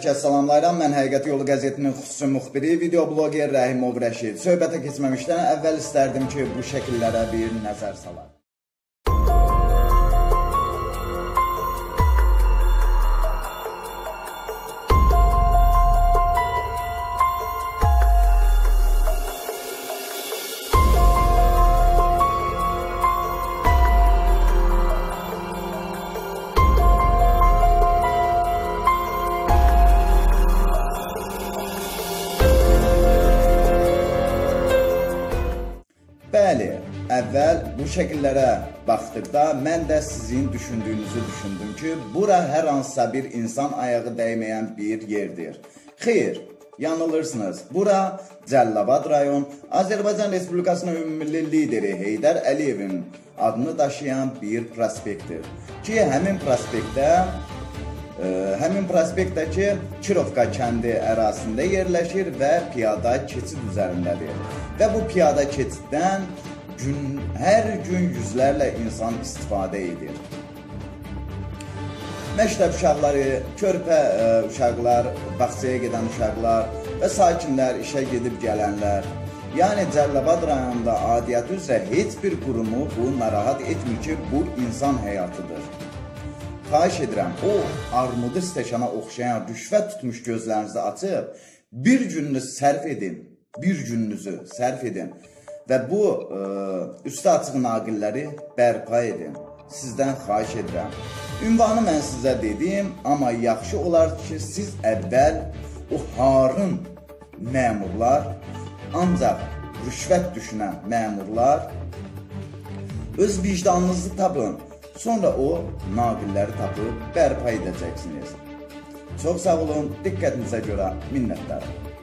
kəs salamlayıram. Mən Həqiqət Yolu qəzetinin xüsusi müxbiri, videobloger Rəhimov Rəşid. Söhbətə keçməmişdən əvvəl istərdim ki, bu şəkillərə bir nəzər salar. Bəli, əvvəl bu şəkillərə baxdıqda mən də sizin düşündüyünüzü düşündüm ki, bura hər hansısa bir insan ayağı dəyməyən bir yerdir. Xeyr, yanılırsınız. Bura Cəlilabad rayon, Azərbaycan Respublikasının ümumilli lideri Heydər Əliyevin adını daşıyan bir prospektdir. Ki, həmin prospektdəki Kirovka kəndi ərazisində yerləşir və piyada keçid üzərindədir. Və bu piyada keçiddən hər gün yüzlərlə insan istifadə edir. Məktəb uşaqları, körpə uşaqlar, bağçaya gedən uşaqlar və sakinlər, işə gedib gələnlər. Yəni Cəlilabad rayonunda adiyyatı üzrə heç bir qurumu bu narahat etmir ki, bu insan həyatıdır. Xahiş edirəm, o armudu stəkana oxşayan rüşvət tutmuş gözlərinizi açıb, bir gününüzü sərf edin və bu üstü açıq naqilləri bərpa edin. Sizdən xahiş edirəm. Ünvanı mən sizə dedim, amma yaxşı olar ki, siz əvvəl o harın məmurlar, ancaq rüşvət düşünən məmurlar öz vicdanınızı tapın. Sonra o naqilləri tapıb bərpa edəcəksiniz. Çox sağ olun, diqqətinizə görə minnətdarım.